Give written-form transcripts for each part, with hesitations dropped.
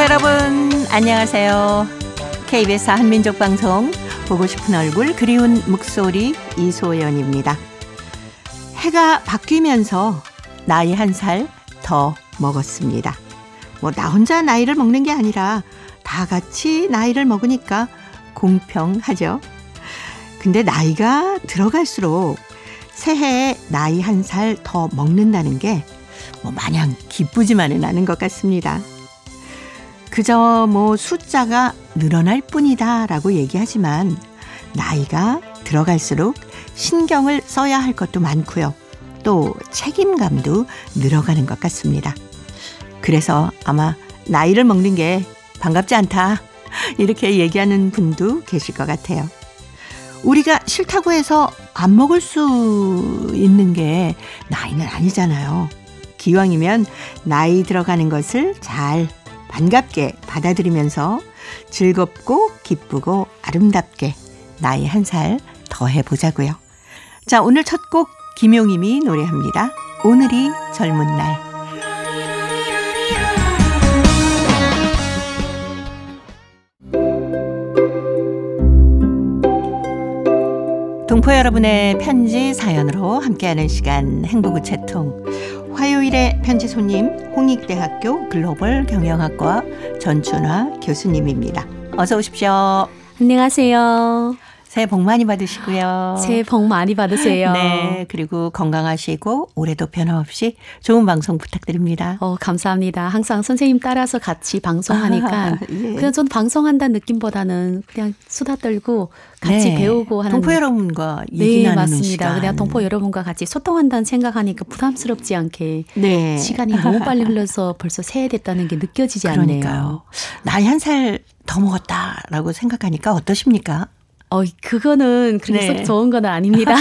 여러분 안녕하세요. KBS 한민족방송 보고 싶은 얼굴 그리운 목소리 이소연입니다. 해가 바뀌면서 나이 한 살 더 먹었습니다. 나 혼자 나이를 먹는 게 아니라 다 같이 나이를 먹으니까 공평하죠. 근데 나이가 들어갈수록 새해에 나이 한 살 더 먹는다는 게 마냥 기쁘지만은 않은 것 같습니다. 그저 숫자가 늘어날 뿐이다 라고 얘기하지만 나이가 들어갈수록 신경을 써야 할 것도 많고요. 또 책임감도 늘어가는 것 같습니다. 그래서 아마 나이를 먹는 게 반갑지 않다 이렇게 얘기하는 분도 계실 것 같아요. 우리가 싫다고 해서 안 먹을 수 있는 게 나이는 아니잖아요. 기왕이면 나이 들어가는 것을 잘 반갑게 받아들이면서 즐겁고 기쁘고 아름답게 나이 한 살 더 해보자고요. 자, 오늘 첫 곡 김용임이 노래합니다. 오늘이 젊은 날. 동포 여러분의 편지 사연으로 함께하는 시간 행복의 채통. 화요일의 편지 손님 홍익대학교 글로벌 경영학과 전춘화 교수님입니다. 어서 오십시오. 안녕하세요. 새해 복 많이 받으시고요. 새해 복 많이 받으세요. 네, 그리고 건강하시고 올해도 변함없이 좋은 방송 부탁드립니다. 감사합니다. 항상 선생님 따라서 같이 방송하니까 예. 그냥 전 방송한다는 느낌보다는 그냥 수다 떨고 같이 배우고 하는. 동포 여러분과 얘기 나누는 맞습니다. 시간. 그냥 동포 여러분과 같이 소통한다는 생각하니까 부담스럽지 않게 네. 시간이 너무 빨리 흘러서 벌써 새해 됐다는 게 느껴지지 않네요. 그러니까요. 나이 한 살 더 먹었다라고 생각하니까 어떠십니까? 그거는 그렇게 속 좋은 건 아닙니다.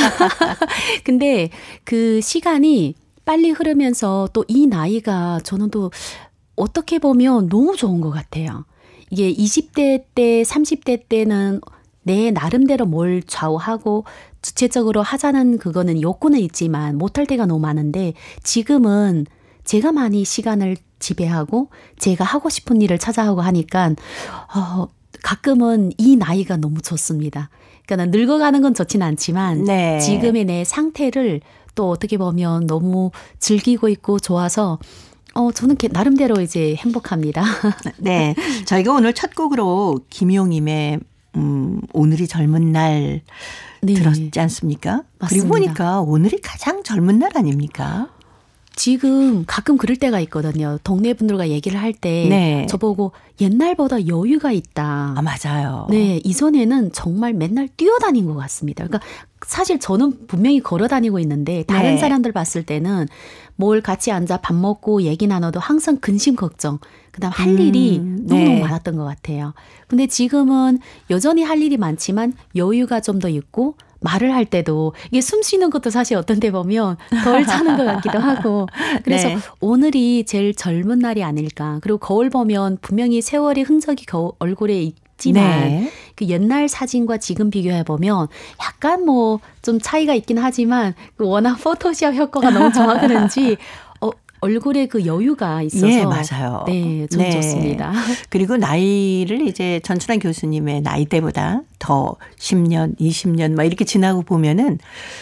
근데 그 시간이 빨리 흐르면서 또 이 나이가 저는 또 어떻게 보면 너무 좋은 것 같아요. 이게 20대 때, 30대 때는 내 나름대로 뭘 좌우하고 주체적으로 하자는 그거는 욕구는 있지만 못할 때가 너무 많은데 지금은 제가 많이 시간을 지배하고 제가 하고 싶은 일을 찾아하고 하니까 가끔은 이 나이가 너무 좋습니다. 그러니까 늙어가는 건 좋진 않지만 지금의 내 상태를 또 어떻게 보면 너무 즐기고 있고 좋아서 저는 나름대로 이제 행복합니다. 네, 저희가 오늘 첫 곡으로 김용임의 오늘이 젊은 날 들었지 않습니까? 맞습니다. 그리고 보니까 오늘이 가장 젊은 날 아닙니까? 지금 가끔 그럴 때가 있거든요. 동네 분들과 얘기를 할 때 저보고 옛날보다 여유가 있다. 맞아요. 네, 이전에는 정말 맨날 뛰어다닌 것 같습니다. 그러니까 사실 저는 분명히 걸어 다니고 있는데 다른 사람들 봤을 때는 뭘 같이 앉아 밥 먹고 얘기 나눠도 항상 근심 걱정, 그다음 할 일이 너무너무 많았던 것 같아요. 근데 지금은 여전히 할 일이 많지만 여유가 좀 더 있고 말을 할 때도 이게 숨 쉬는 것도 사실 어떤 데 보면 덜 차는 것 같기도 하고 그래서 오늘이 제일 젊은 날이 아닐까. 그리고 거울 보면 분명히 세월의 흔적이 얼굴에 있지만 그 옛날 사진과 지금 비교해 보면 약간 좀 차이가 있긴 하지만 워낙 포토샵 효과가 너무 좋아 그런지 얼굴에 그 여유가 있어서 맞아요. 네, 좀 좋습니다. 그리고 나이를 이제 전춘환 교수님의 나이대보다 더 10년, 20년 이렇게 지나고 보면은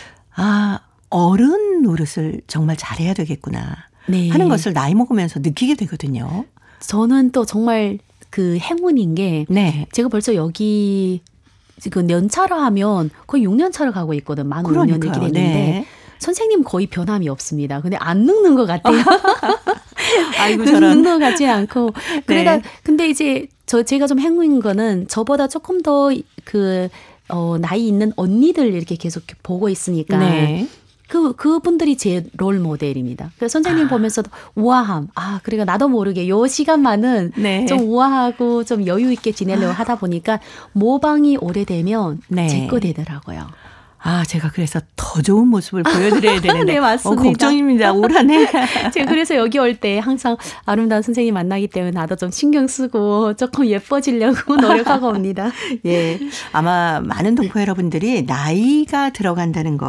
어른 노릇을 정말 잘해야 되겠구나 하는 것을 나이 먹으면서 느끼게 되거든요. 저는 또 정말 그 행운인 게 제가 벌써 여기 지금 연차로 하면 거의 6년 차로 가고 있거든. 만 5년 이렇게 됐는데 선생님 거의 변함이 없습니다. 근데 안 늙는 것 같아요. 아이고 저런. 늙는 것 같지 않고. 근데 이제 제가 좀 행운인 거는 저보다 조금 더 나이 있는 언니들 이렇게 계속 보고 있으니까. 그분들이 제 롤 모델입니다. 그래서 선생님 보면서도 우아함. 그러니까 나도 모르게 요 시간만은 좀 우아하고 좀 여유 있게 지내려고 하다 보니까 모방이 오래되면 제 거 되더라고요. 제가 그래서 더 좋은 모습을 보여드려야 되는데. 네, 맞습니다. 걱정입니다. 올 한 해. 제가 그래서 여기 올 때 항상 아름다운 선생님 만나기 때문에 나도 좀 신경 쓰고 조금 예뻐지려고 노력하고 옵니다. 아마 많은 동포 여러분들이 나이가 들어간다는 것,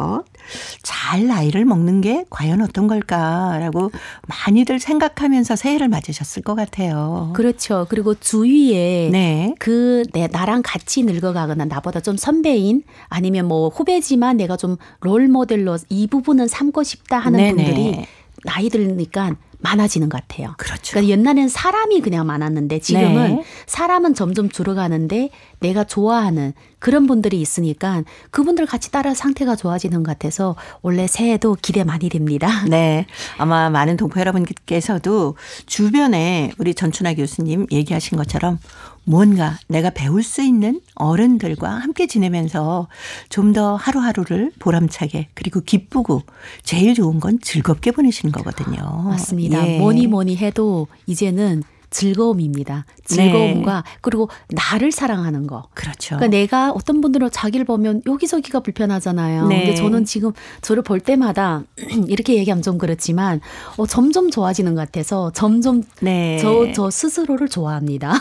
잘 나이를 먹는 게 과연 어떤 걸까라고 많이들 생각하면서 새해를 맞으셨을 것 같아요. 그렇죠. 그리고 주위에 네. 나랑 같이 늙어가거나 나보다 좀 선배인 아니면 뭐 후배지만 내가 좀 롤모델로 이 부분은 삼고 싶다 하는 네네. 분들이 나이 들으니까 많아지는 것 같아요. 그렇죠. 그러니까 옛날에는 사람이 그냥 많았는데 지금은 네. 사람은 점점 줄어가는데 내가 좋아하는 그런 분들이 있으니까 그분들 같이 따라 상태가 좋아지는 것 같아서 원래 새해도 기대 많이 됩니다. 네. 아마 많은 동포 여러분께서도 주변에 우리 전춘아 교수님 얘기하신 것처럼 뭔가 내가 배울 수 있는 어른들과 함께 지내면서 좀 더 하루하루를 보람차게 그리고 기쁘고 제일 좋은 건 즐겁게 보내시는 거거든요. 맞습니다. 예. 뭐니 해도 이제는 즐거움입니다. 즐거움과 그리고 나를 사랑하는 거. 그렇죠. 그러니까 내가 어떤 분들은 자기를 보면 여기저기가 불편하잖아요. 네. 근데 저는 지금 저를 볼 때마다 이렇게 얘기하면 좀 그렇지만 점점 좋아지는 것 같아서 점점 네. 저 스스로를 좋아합니다.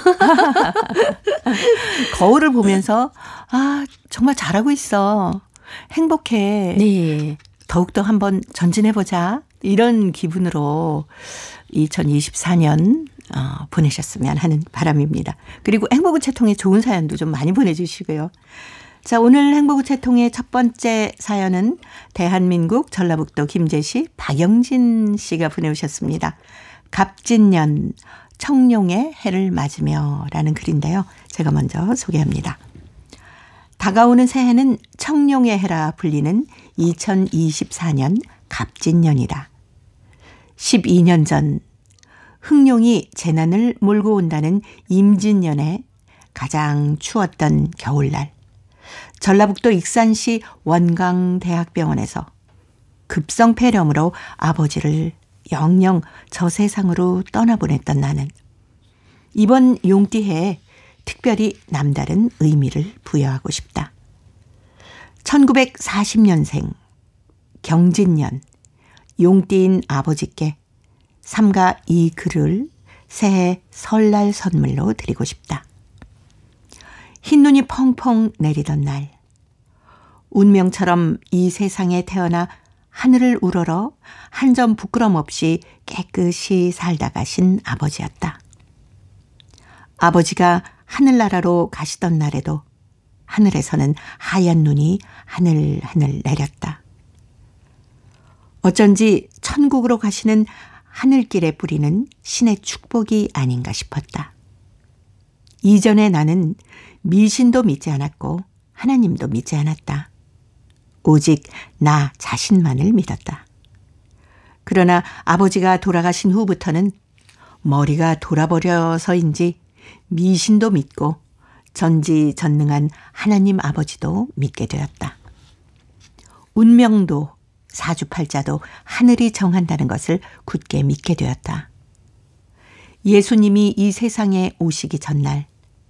거울을 보면서 아 정말 잘하고 있어. 행복해. 네. 더욱더 한번 전진해보자. 이런 기분으로 2024년 보내셨으면 하는 바람입니다. 그리고 행복우체통에 좋은 사연도 좀 많이 보내주시고요. 자, 오늘 행복우체통의 첫 번째 사연은 대한민국 전라북도 김제시 박영진 씨가 보내오셨습니다. 갑진년 청룡의 해를 맞으며 라는 글인데요. 제가 먼저 소개합니다. 다가오는 새해는 청룡의 해라 불리는 2024년 갑진년이다. 12년 전 흑룡이 재난을 몰고 온다는 임진년에 가장 추웠던 겨울날 전라북도 익산시 원광대학병원에서 급성폐렴으로 아버지를 영영 저 세상으로 떠나보냈던 나는 이번 용띠해에 특별히 남다른 의미를 부여하고 싶다. 1940년생 경진년 용띠인 아버지께 삼가 이 글을 새해 설날 선물로 드리고 싶다. 흰눈이 펑펑 내리던 날 운명처럼 이 세상에 태어나 하늘을 우러러 한 점 부끄럼 없이 깨끗이 살다 가신 아버지였다. 아버지가 하늘나라로 가시던 날에도 하늘에서는 하얀 눈이 하늘하늘 내렸다. 어쩐지 천국으로 가시는 하늘길에 뿌리는 신의 축복이 아닌가 싶었다. 이전에 나는 미신도 믿지 않았고 하나님도 믿지 않았다. 오직 나 자신만을 믿었다. 그러나 아버지가 돌아가신 후부터는 머리가 돌아버려서인지 미신도 믿고 전지전능한 하나님 아버지도 믿게 되었다. 운명도 사주팔자도 하늘이 정한다는 것을 굳게 믿게 되었다. 예수님이 이 세상에 오시기 전날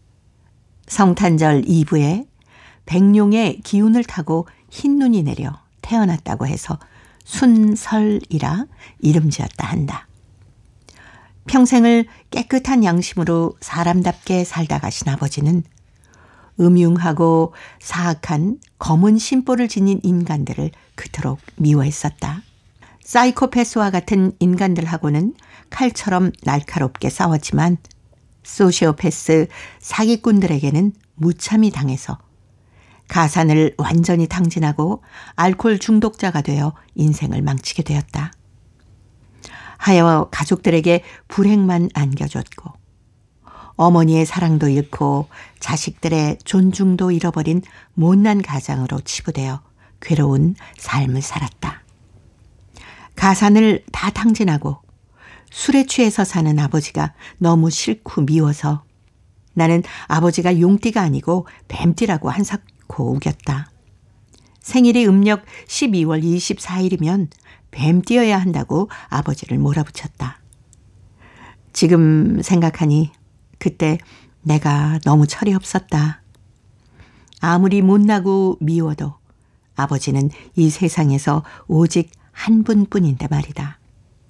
성탄절 이브에 백룡의 기운을 타고 흰눈이 내려 태어났다고 해서 순설이라 이름 지었다 한다. 평생을 깨끗한 양심으로 사람답게 살다 가신 아버지는 음흉하고 사악한 검은 심보를 지닌 인간들을 그토록 미워했었다. 사이코패스와 같은 인간들하고는 칼처럼 날카롭게 싸웠지만 소시오패스 사기꾼들에게는 무참히 당해서 가산을 완전히 탕진하고 알코올 중독자가 되어 인생을 망치게 되었다. 하여 가족들에게 불행만 안겨줬고 어머니의 사랑도 잃고 자식들의 존중도 잃어버린 못난 가장으로 치부되어 괴로운 삶을 살았다. 가산을 다 탕진하고 술에 취해서 사는 아버지가 너무 싫고 미워서 나는 아버지가 용띠가 아니고 뱀띠라고 한사코 우겼다. 생일이 음력 12월 24일이면 뱀띠여야 한다고 아버지를 몰아붙였다. 지금 생각하니 그때 내가 너무 철이 없었다. 아무리 못나고 미워도 아버지는 이 세상에서 오직 한 분뿐인데 말이다.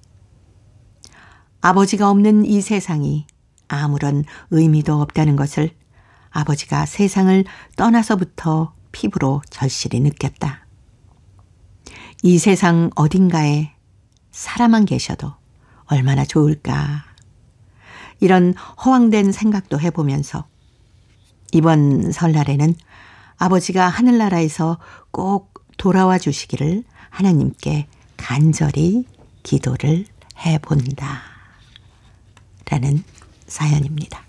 아버지가 없는 이 세상이 아무런 의미도 없다는 것을 아버지가 세상을 떠나서부터 피부로 절실히 느꼈다. 이 세상 어딘가에 사람만 계셔도 얼마나 좋을까. 이런 허황된 생각도 해보면서 이번 설날에는 아버지가 하늘나라에서 꼭 돌아와 주시기를 하나님께 간절히 기도를 해본다. 라는 사연입니다.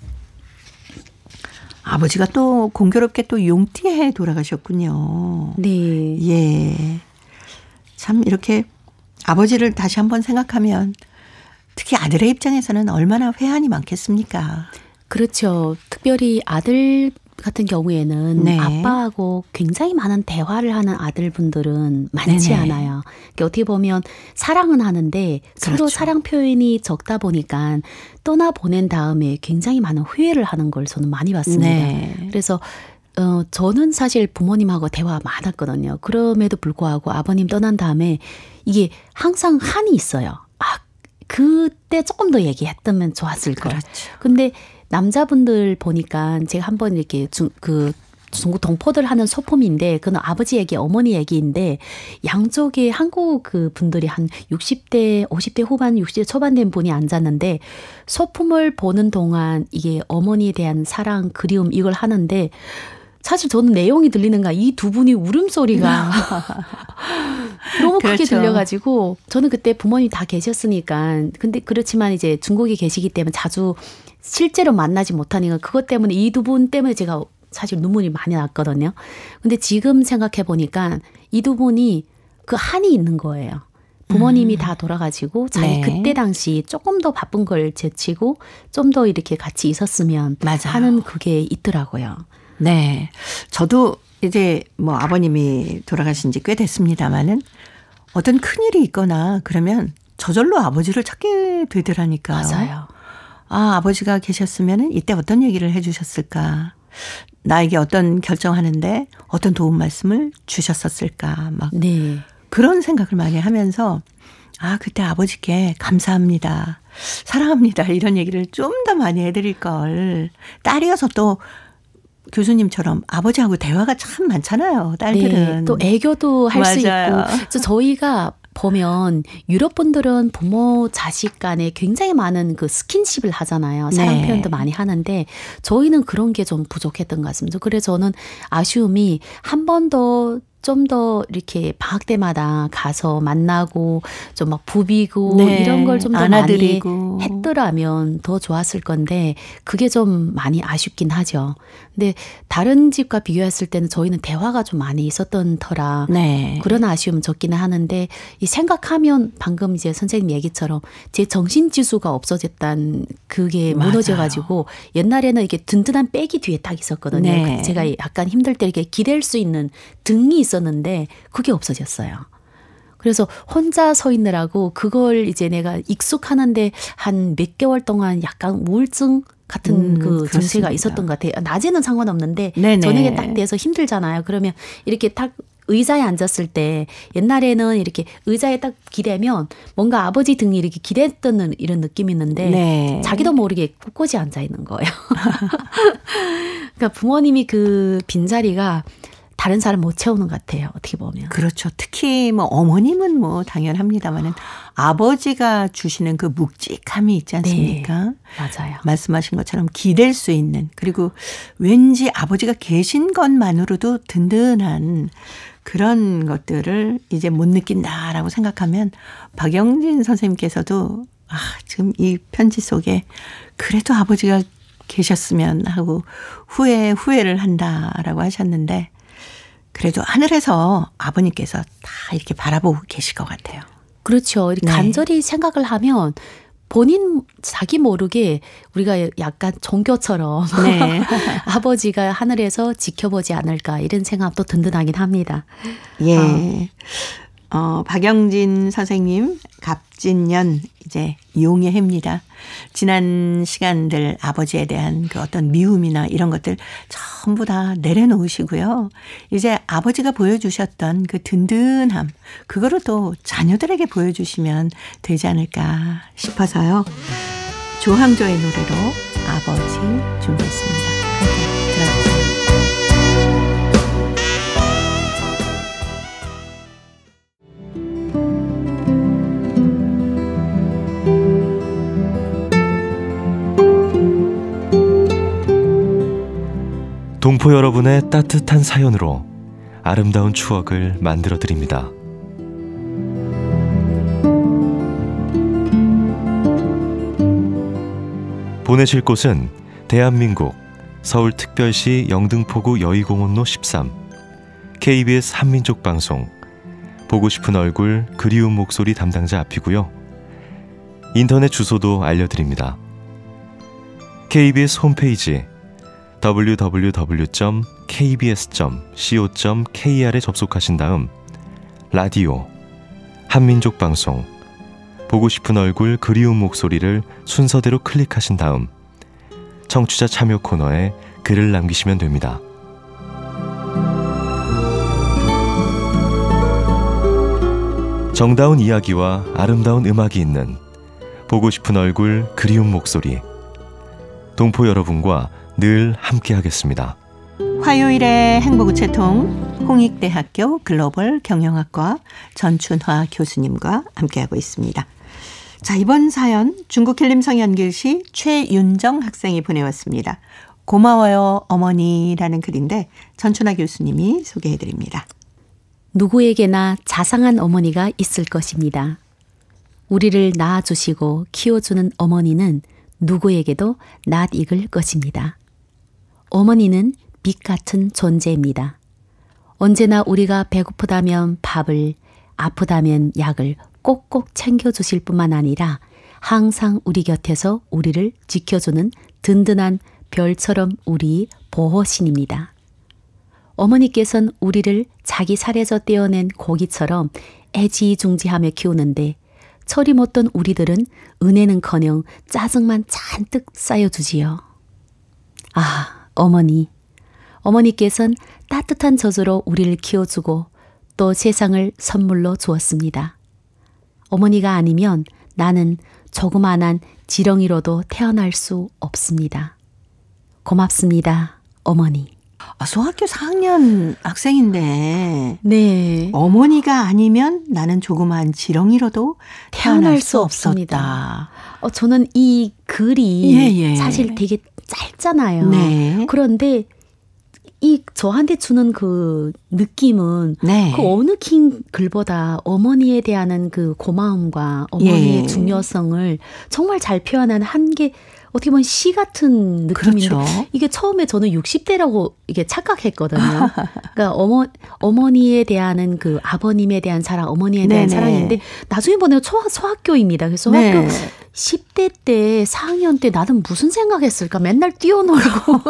아버지가 또 공교롭게 또 용띠에 돌아가셨군요. 네. 예. 참 이렇게 아버지를 다시 한번 생각하면 특히 아들의 입장에서는 얼마나 회한이 많겠습니까? 그렇죠. 특별히 아들 같은 경우에는 네. 아빠하고 굉장히 많은 대화를 하는 아들분들은 많지 네네. 않아요. 그러니까 어떻게 보면 사랑은 하는데 서로 그렇죠. 사랑 표현이 적다 보니까 떠나보낸 다음에 굉장히 많은 후회를 하는 걸 저는 많이 봤습니다. 네. 그래서 저는 사실 부모님하고 대화 많았거든요. 그럼에도 불구하고 아버님 떠난 다음에 이게 항상 한이 있어요. 그때 조금 더 얘기했다면 좋았을 걸. 그렇죠. 근데 남자분들 보니까 제가 한번 이렇게 중국 동포들 하는 소품인데 그건 아버지 얘기, 어머니 얘기인데 양쪽에 한국 그 분들이 한 60대, 50대 후반, 60대 초반 된 분이 앉았는데 소품을 보는 동안 이게 어머니에 대한 사랑, 그리움 이걸 하는데 사실 저는 내용이 들리는가 이 두 분이 울음소리가 너무 크게 그렇죠. 들려가지고 저는 그때 부모님 다 계셨으니까 근데 그렇지만 이제 중국에 계시기 때문에 자주 실제로 만나지 못하니까 그것 때문에 이 두 분 때문에 제가 사실 눈물이 많이 났거든요. 근데 지금 생각해 보니까 이 두 분이 그 한이 있는 거예요. 부모님이 다 돌아가시고 자기 네. 그때 당시 조금 더 바쁜 걸 제치고 좀 더 이렇게 같이 있었으면 맞아요. 하는 그게 있더라고요. 네. 저도 이제 뭐 아버님이 돌아가신 지 꽤 됐습니다마는 어떤 큰일이 있거나 그러면 저절로 아버지를 찾게 되더라니까요. 맞아요. 아버지가 계셨으면 이때 어떤 얘기를 해 주셨을까. 나에게 어떤 결정하는데 어떤 도움 말씀을 주셨었을까. 막 네. 그런 생각을 많이 하면서 그때 아버지께 감사합니다. 사랑합니다. 이런 얘기를 좀 더 많이 해드릴 걸. 딸이어서 또 교수님처럼 아버지하고 대화가 참 많잖아요. 딸들은. 네, 또 애교도 할 수 맞아요. 있고. 그래서 저희가 보면 유럽 분들은 부모 자식 간에 굉장히 많은 그 스킨십을 하잖아요. 사랑 네. 표현도 많이 하는데 저희는 그런 게 좀 부족했던 것 같습니다. 그래서 저는 아쉬움이 한 번 더 좀 더 이렇게 방학 때마다 가서 만나고 좀 막 부비고 네. 이런 걸 좀 더 많이 안아드리고. 했더라면 더 좋았을 건데 그게 좀 많이 아쉽긴 하죠. 근데 다른 집과 비교했을 때는 저희는 대화가 좀 많이 있었던 터라 네. 그런 아쉬움 적기는 하는데 이 생각하면 방금 이제 선생님 얘기처럼 제 정신 지수가 없어졌단 그게 맞아요. 무너져가지고 옛날에는 이게 든든한 백이 뒤에 딱 있었거든요. 네. 제가 약간 힘들 때 이렇게 기댈 수 있는 등이 있었는데 그게 없어졌어요. 그래서 혼자 서 있느라고 그걸 이제 내가 익숙하는데 한 몇 개월 동안 약간 우울증 같은 그 그렇습니다. 증세가 있었던 것 같아요. 낮에는 상관없는데 네네. 저녁에 딱 돼서 힘들잖아요. 그러면 이렇게 딱 의자에 앉았을 때 옛날에는 이렇게 의자에 딱 기대면 뭔가 아버지 등이 이렇게 기댔던 이런 느낌이 있는데 네. 자기도 모르게 꿋꿋이 앉아 있는 거예요. 그러니까 부모님이 그 빈자리가 다른 사람 못 채우는 것 같아요. 어떻게 보면. 그렇죠. 특히 뭐 어머님은 뭐 당연합니다만은 아버지가 주시는 그 묵직함이 있지 않습니까? 네, 맞아요. 말씀하신 것처럼 기댈 수 있는 그리고 왠지 아버지가 계신 것만으로도 든든한 그런 것들을 이제 못 느낀다라고 생각하면 박영진 선생님께서도 지금 이 편지 속에 그래도 아버지가 계셨으면 하고 후회를 한다라고 하셨는데 그래도 하늘에서 아버님께서 다 이렇게 바라보고 계실 것 같아요. 그렇죠. 네. 간절히 생각을 하면 본인 자기 모르게 우리가 약간 종교처럼 네. 아버지가 하늘에서 지켜보지 않을까 이런 생각도 든든하긴 합니다. 예. 박영진 선생님 갑진년 이제 용의 해입니다. 지난 시간들 아버지에 대한 그 어떤 미움이나 이런 것들 전부 다 내려놓으시고요. 이제 아버지가 보여주셨던 그 든든함 그거를 또 자녀들에게 보여주시면 되지 않을까 싶어서요. 조항조의 노래로 아버지 준비했습니다. 함께 들어주세요. 동포 여러분의 따뜻한 사연으로 아름다운 추억을 만들어 드립니다. 보내실 곳은 대한민국 서울특별시 영등포구 여의공원로 13 KBS 한민족방송 보고 싶은 얼굴 그리운 목소리 담당자 앞이고요. 인터넷 주소도 알려드립니다. KBS 홈페이지 www.kbs.co.kr에 접속하신 다음 라디오, 한민족방송, 보고 싶은 얼굴 그리운 목소리를 순서대로 클릭하신 다음 청취자 참여 코너에 글을 남기시면 됩니다. 정다운 이야기와 아름다운 음악이 있는 보고 싶은 얼굴 그리운 목소리, 동포 여러분과 늘 함께하겠습니다. 화요일의 행복우체통 홍익대학교 글로벌 경영학과 전춘화 교수님과 함께하고 있습니다. 자, 이번 사연 중국 한림성연길시 최윤정 학생이 보내왔습니다. 고마워요 어머니라는 글인데 전춘화 교수님이 소개해드립니다. 누구에게나 자상한 어머니가 있을 것입니다. 우리를 낳아주시고 키워주는 어머니는 누구에게도 낯익을 것입니다. 어머니는 빛 같은 존재입니다. 언제나 우리가 배고프다면 밥을, 아프다면 약을 꼭꼭 챙겨주실 뿐만 아니라 항상 우리 곁에서 우리를 지켜주는 든든한 별처럼 우리 보호신입니다. 어머니께서는 우리를 자기 살에서 떼어낸 고기처럼 애지중지하며 키우는데 철이 못던 우리들은 은혜는커녕 짜증만 잔뜩 쌓여주지요. 아, 어머니께서는 따뜻한 젖으로 우리를 키워주고 또 세상을 선물로 주었습니다. 어머니가 아니면 나는 조그만한 지렁이로도 태어날 수 없습니다. 고맙습니다, 어머니. 소학교 4학년 학생인데 네. 어머니가 아니면 나는 조그만 지렁이로도 태어날 수 없었다. 저는 이 글이 사실 되게 짧잖아요. 네. 그런데 이 저한테 주는 그 느낌은 네. 그 어느 긴 글보다 어머니에 대한 그 고마움과 어머니의 중요성을 정말 잘 표현한 한게 어떻게 보면 시 같은 느낌인데 그렇죠. 이게 처음에 저는 60대라고 이게 착각했거든요. 그러니까 어머니에 대한 그 아버님에 대한 사랑, 어머니에 대한 사랑인데 나중에 보면 소학교입니다. 그래서 소학교 10대 때 4학년 때 나는 무슨 생각했을까? 맨날 뛰어놀고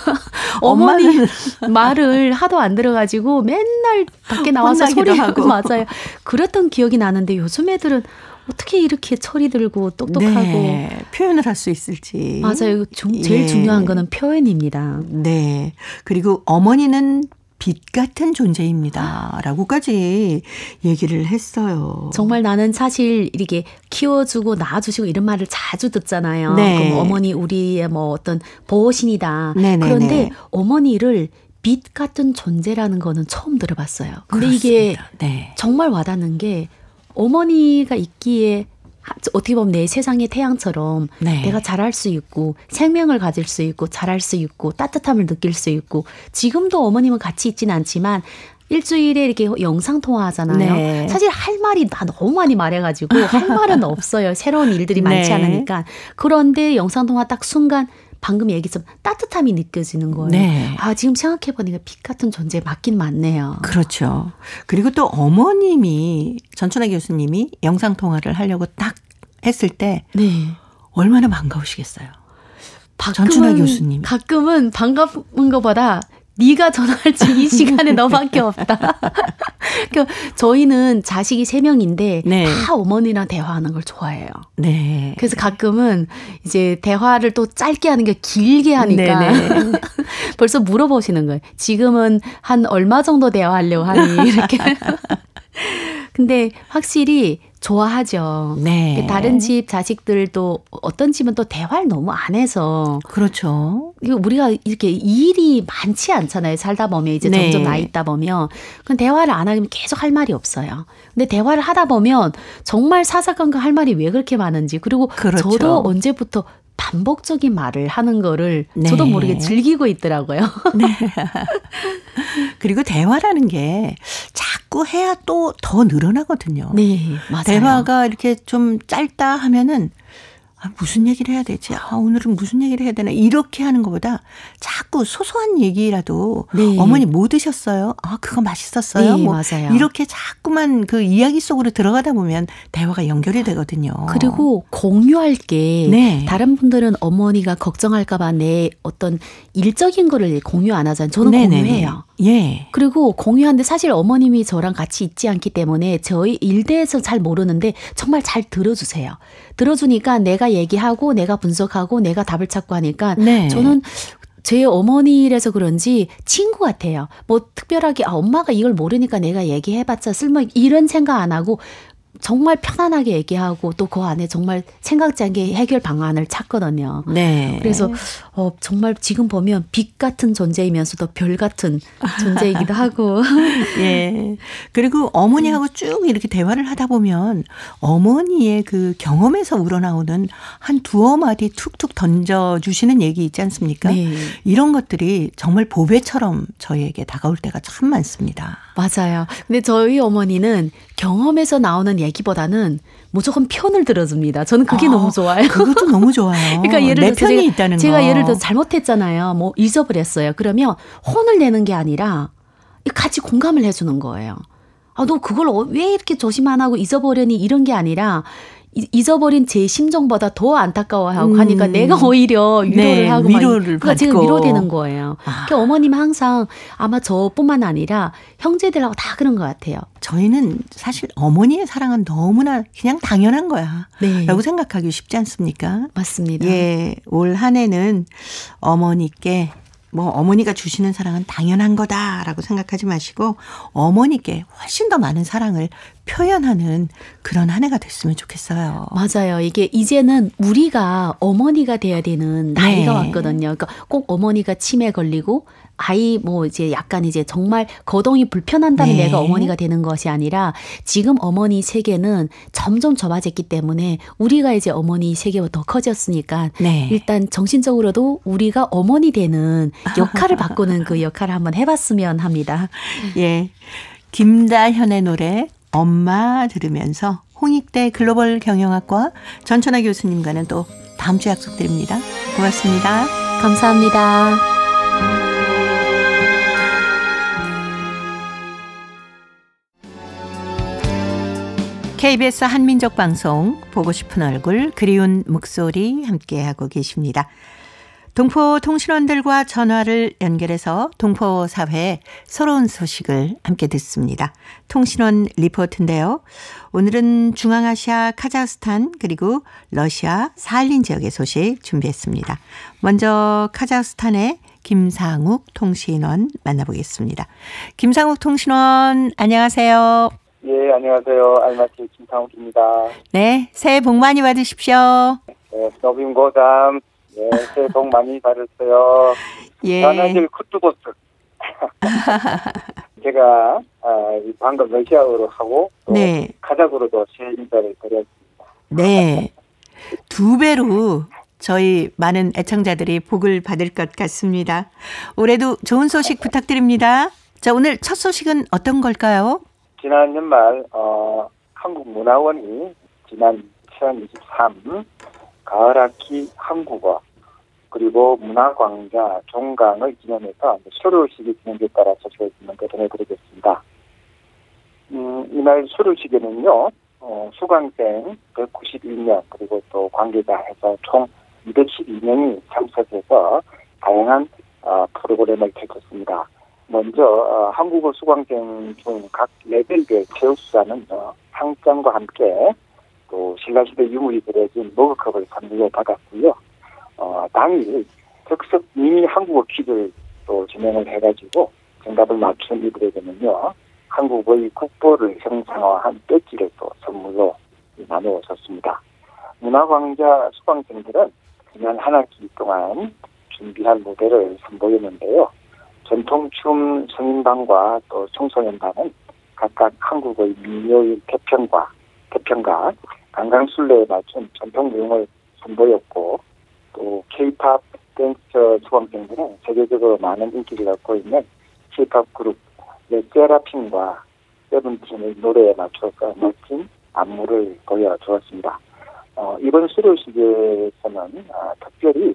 어머니 말을 하도 안 들어가지고 맨날 밖에 나와서 소리하고 맞아요. 그랬던 기억이 나는데 요즘 애들은 어떻게 이렇게 철이 들고 똑똑하고 표현을 할 수 있을지. 맞아요. 제일 중요한 거는 표현입니다. 네. 그리고 어머니는 빛 같은 존재입니다. 라고까지 얘기를 했어요. 정말 나는 사실 이렇게 키워주고 낳아주시고 이런 말을 자주 듣잖아요. 네. 그럼 어머니 우리의 뭐 어떤 보호신이다. 네네네. 그런데 어머니를 빛 같은 존재라는 거는 처음 들어봤어요. 근데 그렇습니다. 이게 정말 와닿는 게 어머니가 있기에 어떻게 보면 내 세상의 태양처럼 내가 자랄 수 있고 생명을 가질 수 있고 자랄 수 있고 따뜻함을 느낄 수 있고 지금도 어머님은 같이 있지는 않지만 일주일에 이렇게 영상통화하잖아요. 사실 할 말이 다 너무 많이 말해가지고 할 말은 없어요. 새로운 일들이 많지 않으니까. 그런데 영상통화 딱 순간 방금 얘기했지만 따뜻함이 느껴지는 거예요. 아, 지금 생각해보니까 빛 같은 존재 맞긴 맞네요. 그렇죠. 그리고 또 어머님이 전춘화 교수님이 영상통화를 하려고 딱 했을 때 얼마나 반가우시겠어요. 전춘화 교수님. 가끔은 반가운 것보다 네가 전화할지 이 시간에 너밖에 없다. 그러니까 저희는 자식이 3명인데 다 어머니랑 대화하는 걸 좋아해요. 그래서 가끔은 이제 대화를 또 짧게 하는 게 길게 하니까 벌써 물어보시는 거예요. 지금은 한 얼마 정도 대화하려고 하니 이렇게. 근데 확실히 좋아하죠. 다른 집 자식들도 어떤 집은 또 대화를 너무 안 해서. 그렇죠. 우리가 이렇게 일이 많지 않잖아요. 살다 보면 이제 점점 나이 있다 보면. 그럼 대화를 안 하면 계속 할 말이 없어요. 근데 대화를 하다 보면 정말 사사건건 할 말이 왜 그렇게 많은지 그리고 저도 언제부터 반복적인 말을 하는 거를 네. 저도 모르게 즐기고 있더라고요. 네. 그리고 대화라는 게 자꾸 해야 또 더 늘어나거든요. 네, 맞아요. 대화가 이렇게 좀 짧다 하면은 무슨 얘기를 해야 되지? 오늘은 무슨 얘기를 해야 되나? 이렇게 하는 것보다 자꾸 소소한 얘기라도 네. 어머니 뭐 드셨어요? 그거 맛있었어요? 네, 뭐 맞아요. 이렇게 자꾸만 그 이야기 속으로 들어가다 보면 대화가 연결이 되거든요. 그리고 공유할 게 네. 다른 분들은 어머니가 걱정할까 봐 내 어떤 일적인 거를 공유 안 하잖아요. 저는 네네네. 공유해요. 예. 그리고 공유하는데 사실 어머님이 저랑 같이 있지 않기 때문에 저희 일대에서 잘 모르는데 정말 잘 들어주세요. 들어주니까 내가 얘기하고 내가 분석하고 내가 답을 찾고 하니까 네. 저는 제 어머니라서 그런지 친구 같아요. 뭐 특별하게 엄마가 이걸 모르니까 내가 얘기해봤자 쓸모 이런 생각 안 하고 정말 편안하게 얘기하고 또 그 안에 정말 생각지 않게 해결 방안을 찾거든요. 네. 그래서 정말 지금 보면 빛 같은 존재이면서도 별 같은 존재이기도 하고. 예. 그리고 어머니하고 쭉 이렇게 대화를 하다 보면 어머니의 그 경험에서 우러나오는 한 두어 마디 툭툭 던져주시는 얘기 있지 않습니까? 네. 이런 것들이 정말 보배처럼 저희에게 다가올 때가 참 많습니다. 맞아요. 근데 저희 어머니는 경험에서 나오는 얘기보다는 무조건 편을 들어줍니다. 저는 그게 너무 좋아요. 그것도 너무 좋아요. 그러니까 예를 내 들어서 편이 있다는 제가 거. 예를 들어 잘못했잖아요. 뭐 잊어버렸어요. 그러면 혼을 내는 게 아니라 같이 공감을 해주는 거예요. 너 그걸 왜 이렇게 조심 안 하고 잊어버리니 이런 게 아니라 잊어버린 제 심정보다 더 안타까워하고 하니까 내가 오히려 위로를 하고 위로를 그러니까 제가 받고. 위로되는 거예요. 그러니까 어머님 항상 아마 저뿐만 아니라 형제들하고 다 그런 것 같아요. 저희는 사실 어머니의 사랑은 너무나 그냥 당연한 거야. 네. 라고 생각하기 쉽지 않습니까? 맞습니다. 예, 올 한 해는 어머니께 어머니가 주시는 사랑은 당연한 거다라고 생각하지 마시고 어머니께 훨씬 더 많은 사랑을 표현하는 그런 한 해가 됐으면 좋겠어요. 맞아요. 이게 이제는 우리가 어머니가 돼야 되는 나이가 네. 왔거든요. 그러니까 꼭 어머니가 치매 걸리고 아이 이제 약간 이제 정말 거동이 불편한다면 네. 내가 어머니가 되는 것이 아니라 지금 어머니 세계는 점점 좁아졌기 때문에 우리가 이제 어머니 세계가 더 커졌으니까 네. 일단 정신적으로도 우리가 어머니 되는 역할을 바꾸는 그 역할을 한번 해봤으면 합니다. 예, 김다현의 노래 엄마 들으면서 홍익대 글로벌 경영학과 전천아 교수님과는 또 다음 주 약속드립니다. 고맙습니다. 감사합니다. KBS 한민족방송 보고 싶은 얼굴 그리운 목소리 함께하고 계십니다. 동포 통신원들과 전화를 연결해서 동포 사회의 새로운 소식을 함께 듣습니다. 통신원 리포트인데요. 오늘은 중앙아시아 카자흐스탄 그리고 러시아 살린 지역의 소식 준비했습니다. 먼저 카자흐스탄의 김상욱 통신원 만나보겠습니다. 김상욱 통신원 안녕하세요. 예, 안녕하세요. 알마티 김상욱입니다. 네, 새해 복 많이 받으십시오. 네, 너빔 고삼. 네, 새해 복 많이 받으세요. 예. 나나질 쿠뚜보스. 제가 방금 러시아어로 하고 또 네. 카자흐로도 새해 인사를 드렸습니다. 네. 2배로 저희 많은 애청자들이 복을 받을 것 같습니다. 올해도 좋은 소식 부탁드립니다. 자, 오늘 첫 소식은 어떤 걸까요? 지난 연말 한국문화원이 지난 2023 가을학기 한국어 그리고 문화광자 종강을 기념해서 수료식이 진행에 따라 소식을 전해드리겠습니다. 이날 수료식에는요 수강생 191명 그리고 또 관계자 해서 총 212명이 참석해서 다양한 프로그램을 펼쳤습니다. 먼저 한국어 수강생 중 각 레벨별 체육수사는 상장과 함께 또 신라시대 유물이 그려진 머그컵을 선물로 받았고요. 당일 특석 미니 한국어 퀴즈를 또 진행을 해가지고 정답을 맞춘 이들에게는요 한국의 국보를 형상화한 배지를 또 선물로 나누어 줬습니다. 문화광자 수강생들은 지난 한 학기 동안 준비한 무대를 선보였는데요. 전통춤 성인반과 또 청소년반은 각각 한국의 민요의 태평가, 강강술래에 맞춘 전통 무용을 선보였고 또 K-팝 댄스 수강생들은 세계적으로 많은 인기를 갖고 있는 K-팝 그룹 레세라핌과 세븐틴의 노래에 맞춰서 멋진 안무를 보여주었습니다. 이번 수료식에서는 특별히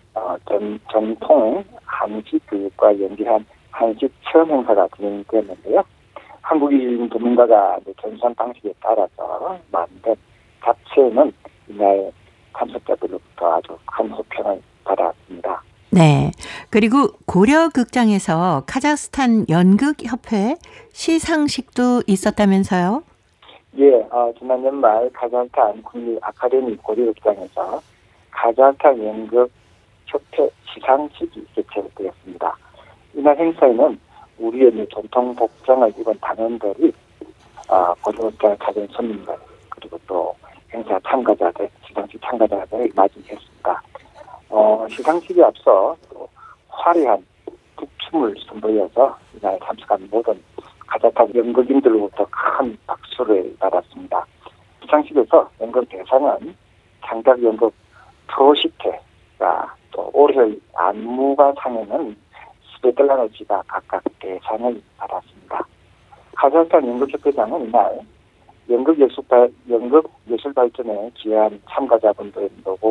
전통 한식 교육과 연계한 한식 체험 행사가 진행되었는데요. 한국인 전문가가 전수한 방식에 따라서 만든 잡채는 이날 참석자들로부터 아주 큰 호평을 받았습니다. 네. 그리고 고려극장에서 카자흐스탄 연극협회 시상식도 있었다면서요? 예, 지난 연말 카자흐스탄 국립 아카데미 고려극장에서 카자흐스탄 연극협회 시상식이 개최되었습니다. 이날 행사에는 우리의 전통 복장을 입은 단원들이 고려극장을 찾은 손님들 그리고 또 행사 참가자들, 시상식 참가자들을 맞이했습니다. 시상식에 앞서 또 화려한 북춤을 선보여서 이날 참석한 모든 카자흐스탄 연극인들로부터 큰 박수를 받았습니다. 시상식에서 연극 대상은 창작 연극 프로시테가 또 올해 안무가 상에는 스베틀라나 씨가 각각 대상을 받았습니다. 카자흐스탄 연극협회장은 이날 연극 예술 발전에 기여한 참가자분들의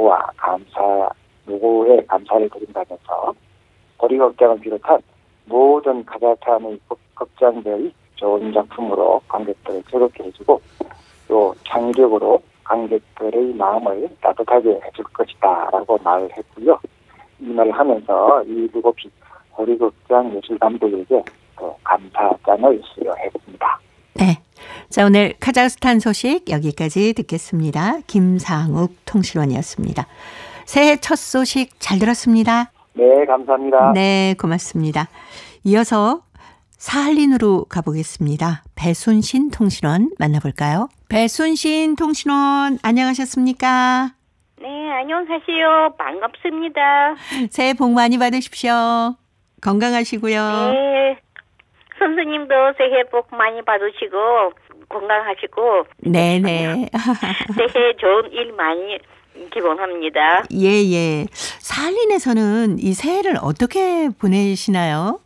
노고에 감사를 드린다면서 고려극장을 비롯한 모든 카자흐스탄의 극장들이 좋은 작품으로 관객들을 즐겁게 해주고 또 창의력으로 관객들의 마음을 따뜻하게 해줄 것이다 라고 말을 했고요. 이 말을 하면서 이르고피 고려극장 예술감독에게 또 감사장을 수여했습니다. 네. 자, 오늘 카자흐스탄 소식 여기까지 듣겠습니다. 김상욱 통신원이었습니다. 새해 첫 소식 잘 들었습니다. 네, 감사합니다. 네, 고맙습니다. 이어서 사할린으로 가보겠습니다. 배순신 통신원 만나볼까요? 배순신 통신원 안녕하셨습니까? 네, 안녕하세요. 반갑습니다. 새해 복 많이 받으십시오. 건강하시고요. 네, 선생님도 새해 복 많이 받으시고 건강하시고 네네. 새해 좋은 일 많이 기원합니다. 예. 사할린에서는 이 새해를 어떻게 보내시나요?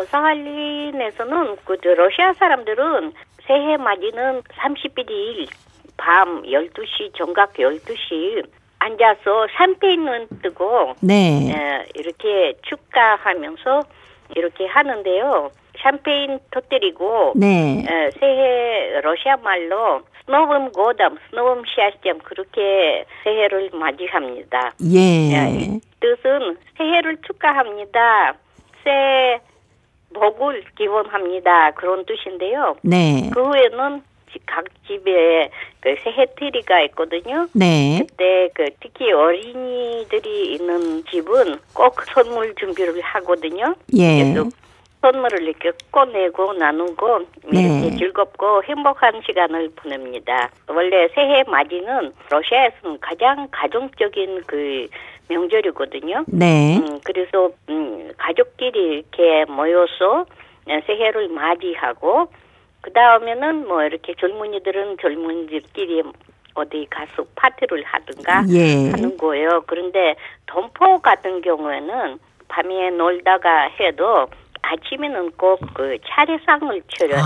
사할린에서는 러시아 사람들은 새해 맞이는 31일 밤 12시 정각 12시 앉아서 샴페인을 뜨고 네. 이렇게 축하하면서 이렇게 하는데요. 샴페인 터뜨리고 네. 새해 러시아 말로 스노범 고담, 스노범 시아시점 그렇게 새해를 맞이합니다. 예. 뜻은 새해를 축하합니다. 새해 복을 기원합니다. 그런 뜻인데요. 네. 그 후에는 각 집에 그 새해 트리가 있거든요. 네. 그때 특히 어린이들이 있는 집은 꼭 선물 준비를 하거든요. 예. 그래서 선물을 이렇게 꺼내고 나누고 네. 이렇게 즐겁고 행복한 시간을 보냅니다. 원래 새해 맞이는 러시아에서는 가장 가정적인 명절이거든요. 네. 그래서 가족끼리 이렇게 모여서 새해를 맞이하고 그 다음에는 이렇게 젊은이들은 젊은이들끼리 어디 가서 파티를 하든가 예. 하는 거예요. 그런데 동포 같은 경우에는 밤에 놀다가 해도 아침에는 꼭 차례상을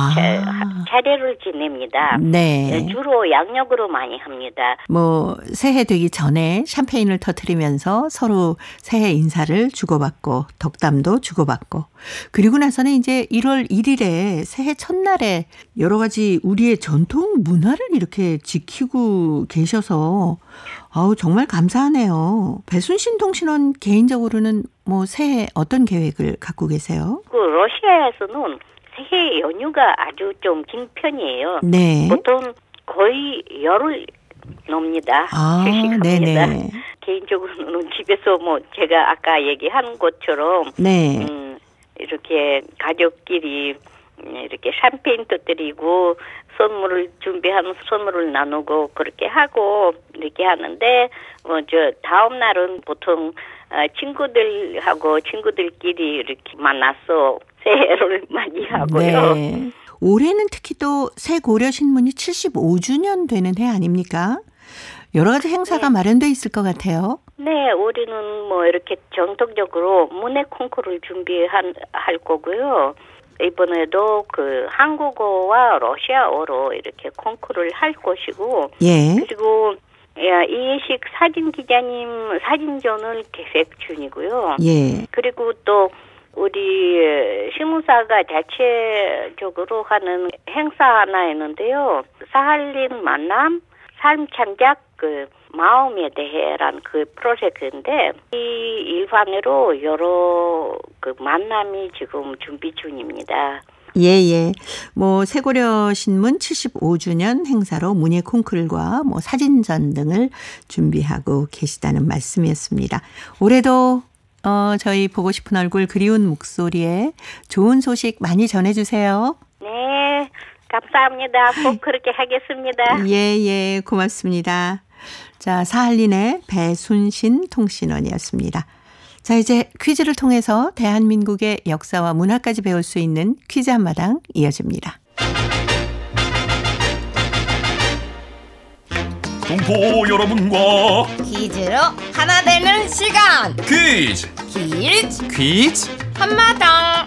차례를 지냅니다. 네. 주로 양력으로 많이 합니다. 새해 되기 전에 샴페인을 터뜨리면서 서로 새해 인사를 주고받고 덕담도 주고받고 그리고 나서는 이제 1월 1일에 새해 첫날에 여러 가지 우리의 전통 문화를 이렇게 지키고 계셔서 정말 감사하네요. 배순신 통신원 개인적으로는 새해 어떤 계획을 갖고 계세요? 러시아에서는 새해 연휴가 아주 좀 긴 편이에요. 네. 보통 거의 열흘 넘니다. 휴식합니다. 네네. 개인적으로는 집에서 제가 아까 얘기한 것처럼 네. 이렇게 가족끼리 이렇게 샴페인 터뜨리고 선물을 준비하면 선물을 나누고 그렇게 하고 이렇게 하는데 다음 날은 보통 친구들끼리 이렇게 만나서 새해를 맞이하고요. 네. 올해는 특히 또 새 고려 신문이 75주년 되는 해 아닙니까? 여러 가지 행사가 마련돼 있을 것 같아요. 네, 우리는 뭐 이렇게 정통적으로 문해 콩쿠르를 준비할 거고요. 이번에도 그 한국어와 러시아어로 이렇게 콩쿠르를 할 것이고, 예. 그리고 이해식 사진 기자님 사진전을 계획 중이고요. 예. 그리고 또 우리 신문사가 자체적으로 하는 행사 하나 있는데요. 사할린 만남, 삶 창작 그 마음에 대해라는 그 프로젝트인데 이 일반으로 여러 그 만남이 지금 준비 중입니다. 예. 뭐 세고려 신문 75주년 행사로 문예 콩쿠르와 뭐 사진전 등을 준비하고 계시다는 말씀이었습니다. 올해도 저희 보고 싶은 얼굴 그리운 목소리에 좋은 소식 많이 전해주세요. 네, 감사합니다. 꼭 그렇게 하겠습니다. 예, 고맙습니다. 자, 사할린의 배순신 통신원이었습니다. 자, 이제 퀴즈를 통해서 대한민국의 역사와 문화까지 배울 수 있는 퀴즈 한마당 이어집니다. 동포 여러분과 퀴즈로 하나 되는 시간. 퀴즈 퀴즈 한마당.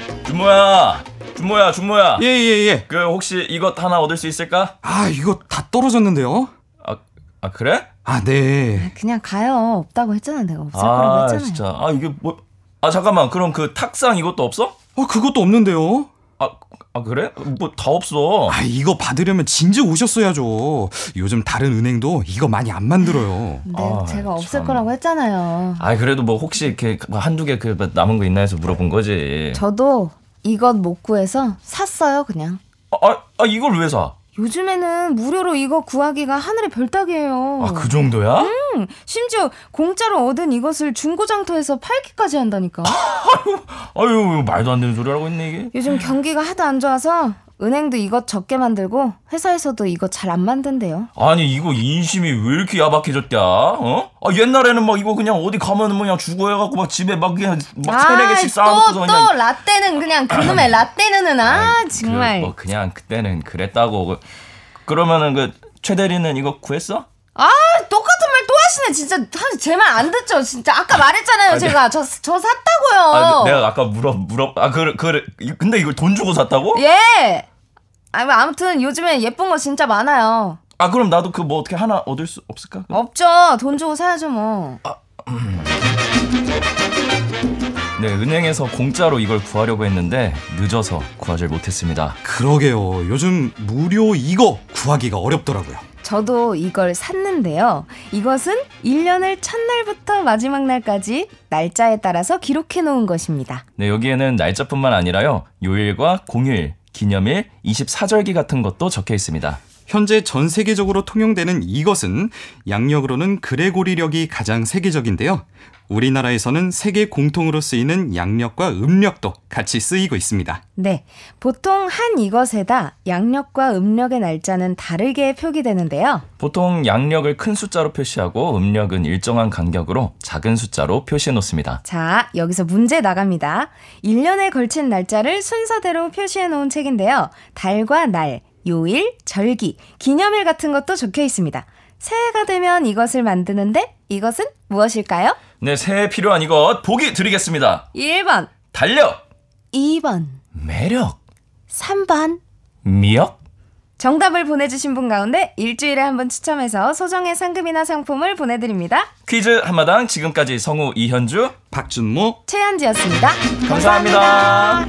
준모야. 예. 그 혹시 이것 하나 얻을 수 있을까? 아, 이거 다 떨어졌는데요? 그래? 아, 네. 그냥 가요. 없다고 했잖아. 내가 없을 거라고 했잖아요. 진짜. 이게 뭐? 잠깐만. 그럼 그 탁상 이것도 없어? 그것도 없는데요. 그래? 뭐 다 없어. 이거 받으려면 진즉 오셨어야죠. 요즘 다른 은행도 이거 많이 안 만들어요. 네, 제가 없을 거라고 했잖아요. 그래도 뭐 혹시 이렇게 한두 개 그 남은 거 있나 해서 물어본 거지. 저도 이것 못 구해서 샀어요, 그냥. 이걸 왜 사? 요즘에는 무료로 이거 구하기가 하늘의 별 따기예요. 그 정도야? 심지어 공짜로 얻은 이것을 중고장터에서 팔기까지 한다니까. 아유, 말도 안 되는 소리 하고 있네 이게. 요즘 경기가 하도 안 좋아서 은행도 이것 적게 만들고 회사에서도 이거 잘 안 만든대요. 아니 이거 인심이 왜 이렇게 야박해졌냐? 옛날에는 막 이거 그냥 어디 가면은 그냥 주고 해갖고 막 집에 막 그냥 막 3-4개씩 쌓아놓고서 그냥. 또 라떼는 그냥 그놈의 라떼는 정말. 뭐 그냥 그때는 그랬다고. 그러면은 그 최 대리는 이거 구했어? 똑같은 말 또 하시네. 진짜 제 말 안 듣죠. 진짜 아까 말했잖아요. 제가 저 샀다고요. 내가 아까 그래. 근데 이걸 돈 주고 샀다고? 예. 아무튼 요즘에 예쁜 거 진짜 많아요. 그럼 나도 그 뭐 어떻게 하나 얻을 수 없을까? 없죠. 돈 주고 사야죠 뭐. 네, 은행에서 공짜로 이걸 구하려고 했는데 늦어서 구하지 못했습니다. 그러게요. 요즘 무료 이거 구하기가 어렵더라고요. 저도 이걸 샀는데요. 이것은 1년을 첫날부터 마지막 날까지 날짜에 따라서 기록해 놓은 것입니다. 네, 여기에는 날짜뿐만 아니라요. 요일과 공휴일, 기념일, 24절기 같은 것도 적혀 있습니다. 현재 전 세계적으로 통용되는 이것은 양력으로는 그레고리력이 가장 세계적인데요. 우리나라에서는 세계 공통으로 쓰이는 양력과 음력도 같이 쓰이고 있습니다. 네, 보통 한 이것에다 양력과 음력의 날짜는 다르게 표기되는데요. 보통 양력을 큰 숫자로 표시하고 음력은 일정한 간격으로 작은 숫자로 표시해 놓습니다. 자, 여기서 문제 나갑니다. 1년에 걸친 날짜를 순서대로 표시해 놓은 책인데요. 달과 날, 요일, 절기, 기념일 같은 것도 적혀 있습니다. 새해가 되면 이것을 만드는데 이것은 무엇일까요? 네, 새해 필요한 이것 보기 드리겠습니다. 1번 달력, 2번 매력, 3번 미역. 정답을 보내주신 분 가운데 일주일에 한 번 추첨해서 소정의 상금이나 상품을 보내드립니다. 퀴즈 한마당 지금까지 성우 이현주, 박준모, 최현지였습니다. 감사합니다.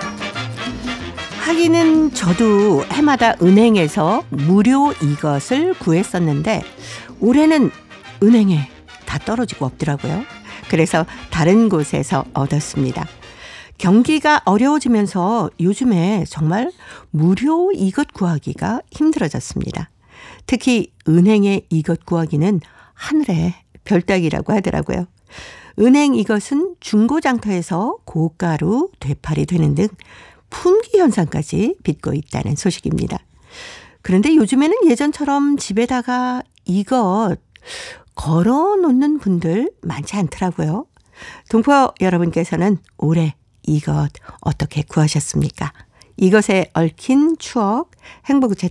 하기는 저도 해마다 은행에서 무료 이것을 구했었는데 올해는 은행에 다 떨어지고 없더라고요. 그래서 다른 곳에서 얻었습니다. 경기가 어려워지면서 요즘에 정말 무료 이것 구하기가 힘들어졌습니다. 특히 은행의 이것 구하기는 하늘의 별따기라고 하더라고요. 은행 이것은 중고장터에서 고가로 되팔이 되는 등 품귀 현상까지 빚고 있다는 소식입니다. 그런데 요즘에는 예전처럼 집에다가 이것 걸어 놓는 분들 많지 않더라고요. 동포 여러분께서는 올해 이것 어떻게 구하셨습니까? 이것에 얽힌 추억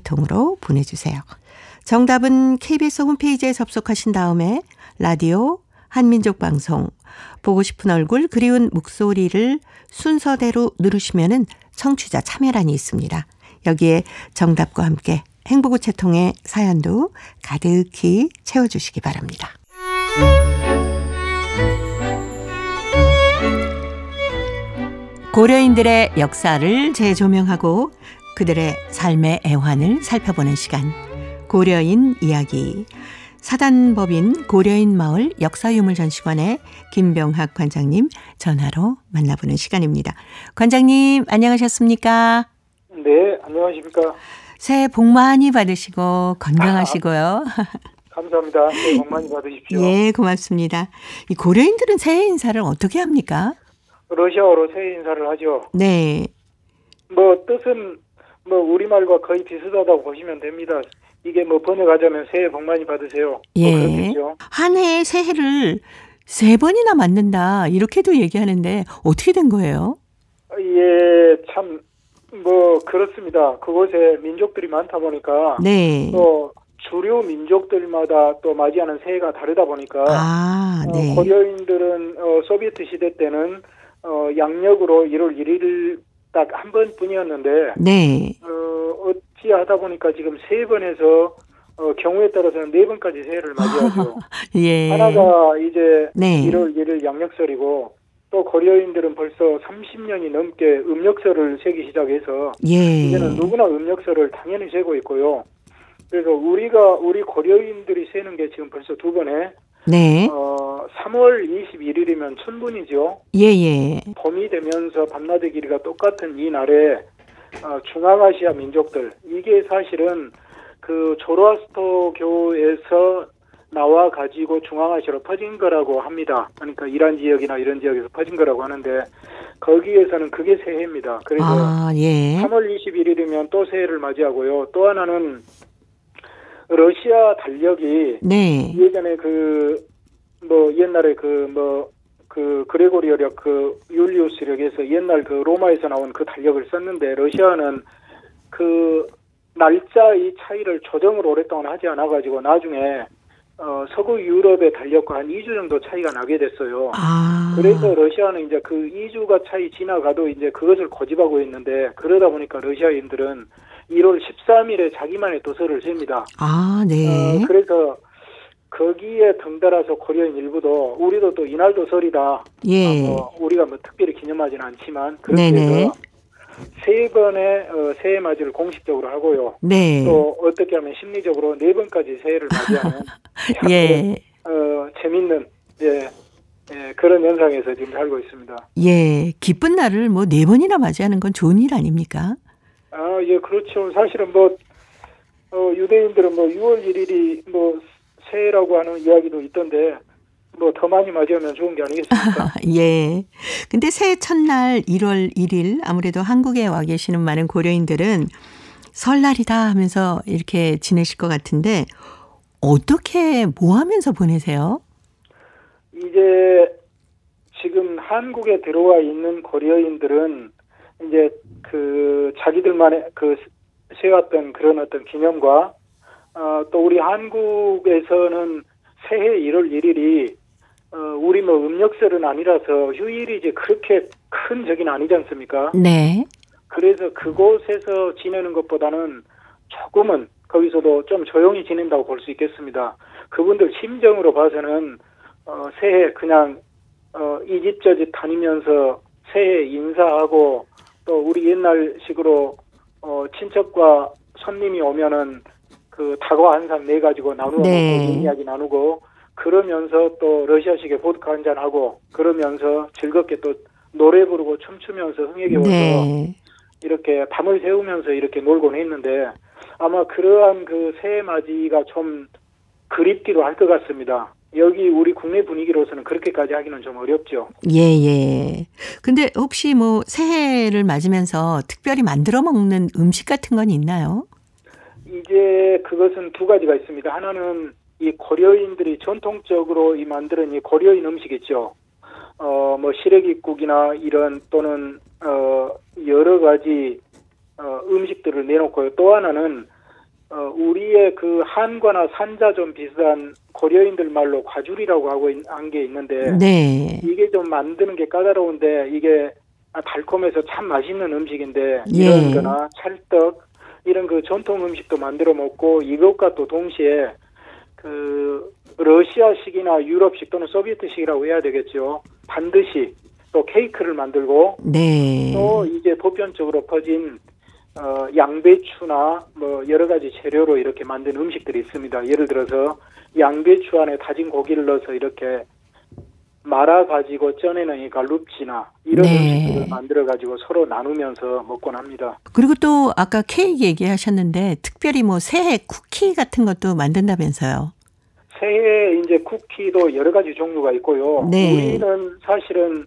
행복우체통으로 보내주세요. 정답은 KBS 홈페이지에 접속하신 다음에 라디오 한민족 방송 보고 싶은 얼굴 그리운 목소리를 순서대로 누르시면은 청취자 참여란이 있습니다. 여기에 정답과 함께 행복우체통의 사연도 가득히 채워주시기 바랍니다. 고려인들의 역사를 재조명하고 그들의 삶의 애환을 살펴보는 시간, 고려인 이야기. 사단법인 고려인 마을 역사유물전시관의 김병학 관장님 전화로 만나보는 시간입니다. 관장님 안녕하셨습니까? 네, 안녕하십니까? 새해 복 많이 받으시고 건강하시고요. 감사합니다. 새해 복 많이 받으십시오. 예, 고맙습니다. 이 고려인들은 새해 인사를 어떻게 합니까? 러시아어로 새해 인사를 하죠. 네. 뭐 뜻은 뭐 우리말과 거의 비슷하다고 보시면 됩니다. 이게 뭐 번역하자면 새해 복 많이 받으세요. 예. 뭐 그렇겠죠. 한 해에 새해를 3번이나 맞는다 이렇게도 얘기하는데 어떻게 된 거예요? 예, 참 뭐 그렇습니다. 그곳에 민족들이 많다 보니까 네. 또 주류 민족들마다 또 맞이하는 새해가 다르다 보니까 네. 고려인들은 소비에트 시대 때는 양력으로 1월 1일 딱 한 번뿐이었는데 네. 어찌하다 보니까 지금 3번에서 경우에 따라서는 4번까지 새해를 맞이하죠. 예. 하나가 이제 네. 1월 1일 양력설이고 또 고려인들은 벌써 30년이 넘게 음력설을 세기 시작해서 예. 이제는 누구나 음력설을 당연히 세고 있고요. 그래서 우리 고려인들이 세는 게 지금 벌써 2번에 네. 3월 21일이면春분이죠. 예예. 봄이 되면서 밤낮의 길이가 똑같은 이 날에 중앙아시아 민족들, 이게 사실은 그 조로아스터교에서 나와 가지고 중앙아시아로 퍼진 거라고 합니다. 그러니까 이란 지역이나 이런 지역에서 퍼진 거라고 하는데 거기에서는 그게 새해입니다. 그래서 예. 3월 21일이면 또 새해를 맞이하고요. 또 하나는 러시아 달력이 네. 예전에 옛날에 그레고리어력 율리우스력에서 옛날 그 로마에서 나온 그 달력을 썼는데 러시아는 그 날짜의 차이를 조정을 오랫동안 하지 않아 가지고 나중에 서구 유럽의 달력과 한 2주 정도 차이가 나게 됐어요. 그래서 러시아는 이제 그 2주가 차이 지나가도 이제 그것을 고집하고 있는데 그러다 보니까 러시아인들은 1월 13일에 자기만의 도서를 셉니다. 네. 그래서 거기에 덩달아서 고려인 일부도 우리도 또 이날도 설이다. 예. 우리가 뭐 특별히 기념하지는 않지만 그렇게 네네. 해서 3번의 새해 맞이를 공식적으로 하고요. 네. 또 어떻게 하면 심리적으로 4번까지 새해를 맞이하는 예. 재밌는 그런 현상에서 지금 살고 있습니다. 예. 기쁜 날을 뭐 4번이나 맞이하는 건 좋은 일 아닙니까? 예, 그렇죠. 사실은 유대인들은 6월 1일이 새해라고 하는 이야기도 있던데 더 많이 맞이하면 좋은 게 아니겠습니까? 예. 근데 새해 첫날 1월 1일 아무래도 한국에 와 계시는 많은 고려인들은 설날이다 하면서 이렇게 지내실 것 같은데 어떻게 뭐 하면서 보내세요? 이제 지금 한국에 들어와 있는 고려인들은 이제 그 자기들만의 그 세웠던 그런 어떤 기념과 또 우리 한국에서는 새해 1월 1일이 우리 음력설은 아니라서 휴일이지 그렇게 큰 적이 아니지 않습니까? 네. 그래서 그곳에서 지내는 것보다는 조금은 거기서도 좀 조용히 지낸다고 볼 수 있겠습니다. 그분들 심정으로 봐서는 새해 그냥 이 집 저 집 다니면서 새해 인사하고 또 우리 옛날식으로 친척과 손님이 오면은 그 다과 한 상 내 가지고 나누고 이야기 나누고 그러면서 또 러시아식의 보드카 한잔 하고 그러면서 즐겁게 또 노래 부르고 춤추면서 흥에 겨워서 이렇게 밤을 새우면서 이렇게 놀곤 했는데 아마 그러한 그 새해 맞이가 좀 그립기도 할 것 같습니다. 여기 우리 국내 분위기로서는 그렇게까지 하기는 좀 어렵죠. 예. 근데 혹시 새해를 맞으면서 특별히 만들어 먹는 음식 같은 건 있나요? 이제 그것은 2가지가 있습니다. 하나는 이 고려인들이 전통적으로 만드는 이 고려인 음식 있죠. 시래기국이나 이런 또는 여러 가지 음식들을 내놓고요. 또 하나는 우리의 그 한과나 산자 좀 비슷한 고려인들 말로 과줄이라고 하고 한 게 있는데 네. 이게 좀 만드는 게 까다로운데 이게 달콤해서 참 맛있는 음식인데 예. 이런 거나 찰떡 이런 그 전통 음식도 만들어 먹고 이것과 또 동시에 그 러시아식이나 유럽식 또는 소비에트식이라고 해야 되겠죠. 반드시 또 케이크를 만들고 네. 또 이제 보편적으로 퍼진 양배추나 뭐 여러 가지 재료로 이렇게 만든 음식들이 있습니다. 예를 들어서 양배추 안에 다진 고기를 넣어서 이렇게 말아가지고 쪄내는 이 갈룹지나 이런 네. 음식들을 만들어가지고 서로 나누면서 먹곤 합니다. 그리고 또 아까 케이크 얘기하셨는데 특별히 뭐 새해 쿠키 같은 것도 만든다면서요. 새해 이제 쿠키도 여러 가지 종류가 있고요. 네. 우리는 사실은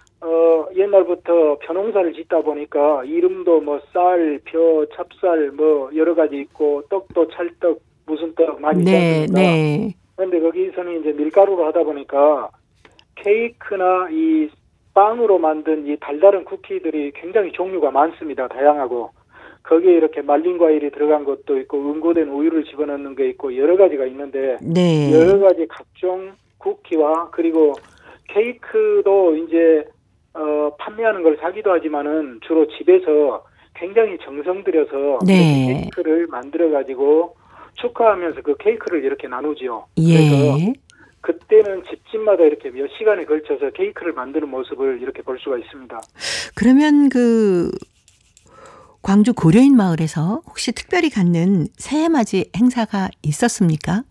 옛날부터 벼농사를 짓다 보니까 이름도 뭐 쌀, 벼, 찹쌀 뭐 여러 가지 있고 떡도 찰떡 무슨 떡 많이 네, 있습니다. 네. 그런데 거기서는 이제 밀가루로 하다 보니까 케이크나 이 빵으로 만든 이 달달한 쿠키들이 굉장히 종류가 많습니다. 다양하고 거기에 이렇게 말린 과일이 들어간 것도 있고 응고된 우유를 집어넣는 게 있고 여러 가지가 있는데 네. 여러 가지 각종 쿠키와 그리고 케이크도 이제 판매하는 걸 사기도 하지만은 주로 집에서 굉장히 정성 들여서 네. 이렇게 케이크를 만들어 가지고 축하하면서 그 케이크를 이렇게 나누지요. 예. 그래서 그때는 집집마다 이렇게 몇 시간에 걸쳐서 케이크를 만드는 모습을 이렇게 볼 수가 있습니다. 그러면 그 광주 고려인 마을에서 혹시 특별히 갖는 새해맞이 행사가 있었습니까?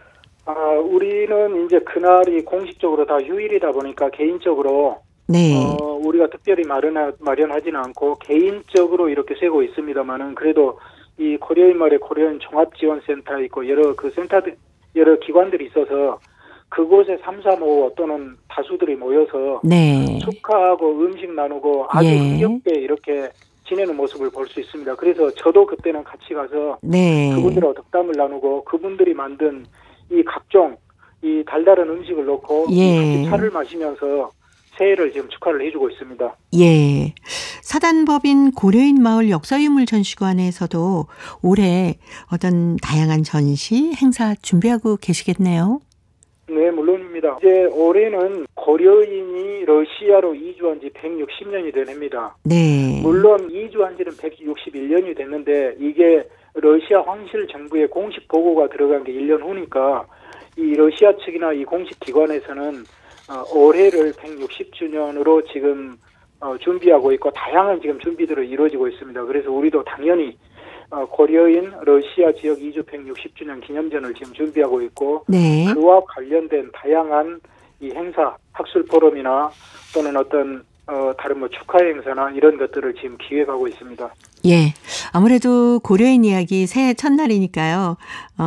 우리는 이제 그날이 공식적으로 다 휴일이다 보니까 개인적으로 네. 우리가 특별히 마련하지는 않고 개인적으로 이렇게 세고 있습니다만은 그래도 이 고려인 마을에 고려인 종합지원센터 있고 여러 그 센터들 여러 기관들이 있어서 그곳에 335 또는 다수들이 모여서 네. 축하하고 음식 나누고 아주 예. 흥겹게 이렇게 지내는 모습을 볼 수 있습니다. 그래서 저도 그때는 같이 가서 네. 그분들하고 덕담을 나누고 그분들이 만든 이 각종 이 달달한 음식을 넣고 예. 같이 차를 마시면서 새해를 지금 축하를 해주고 있습니다. 예. 사단법인 고려인 마을 역사유물 전시관에서도 올해 어떤 다양한 전시, 행사 준비하고 계시겠네요. 네, 물론입니다. 이제 올해는 고려인이 러시아로 이주한 지 160년이 된 해입니다. 네. 물론 이주한 지는 161년이 됐는데 이게 러시아 황실 정부의 공식 보고가 들어간 게 1년 후니까 이 러시아 측이나 이 공식 기관에서는 올해를 160주년으로 지금 준비하고 있고 다양한 지금 준비들을 이루어지고 있습니다. 그래서 우리도 당연히 고려인 러시아 지역 이주 160주년 기념전을 지금 준비하고 있고 네. 그와 관련된 다양한 이 행사, 학술 포럼이나 또는 어떤 다른 뭐 축하 행사나 이런 것들을 지금 기획하고 있습니다. 예. 아무래도 고려인 이야기 새해 첫날이니까요.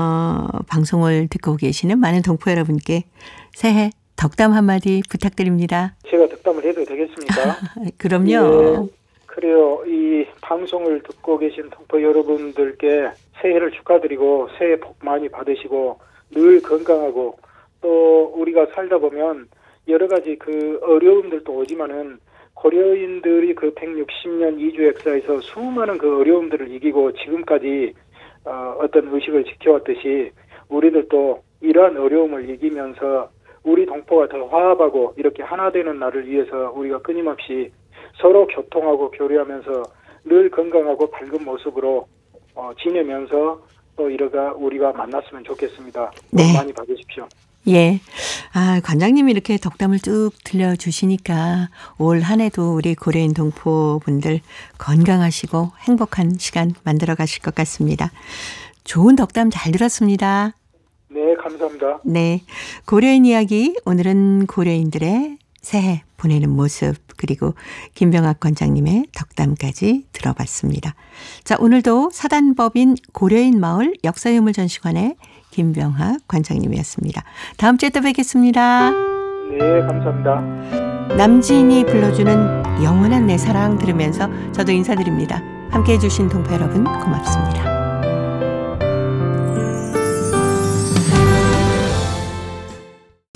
방송을 듣고 계시는 많은 동포 여러분께 새해 덕담 한마디 부탁드립니다. 제가 덕담을 해도 되겠습니까? 그럼요. 예, 그래요. 이 방송을 듣고 계신 동포 여러분들께 새해를 축하드리고 새해 복 많이 받으시고 늘 건강하고 또 우리가 살다 보면 여러 가지 그 어려움들도 오지만은 고려인들이 그 160년 이주 역사에서 수많은 그 어려움들을 이기고 지금까지 어떤 의식을 지켜왔듯이 우리들도 이러한 어려움을 이기면서 우리 동포가 더 화합하고 이렇게 하나 되는 날을 위해서 우리가 끊임없이 서로 교통하고 교류하면서 늘 건강하고 밝은 모습으로 지내면서 또 이러가 우리가 만났으면 좋겠습니다. 네. 많이 받으십시오. 예. 관장님이 이렇게 덕담을 쭉 들려주시니까 올 한 해도 우리 고려인 동포분들 건강하시고 행복한 시간 만들어 가실 것 같습니다. 좋은 덕담 잘 들었습니다. 네, 감사합니다. 네. 고려인 이야기, 오늘은 고려인들의 새해 보내는 모습 그리고 김병학 관장님의 덕담까지 들어봤습니다. 자, 오늘도 사단법인 고려인 마을 역사유물 전시관의 김병학 관장님이었습니다. 다음 주에 또 뵙겠습니다. 네, 감사합니다. 남진이 불러주는 영원한 내 사랑 들으면서 저도 인사드립니다. 함께해 주신 동포 여러분 고맙습니다.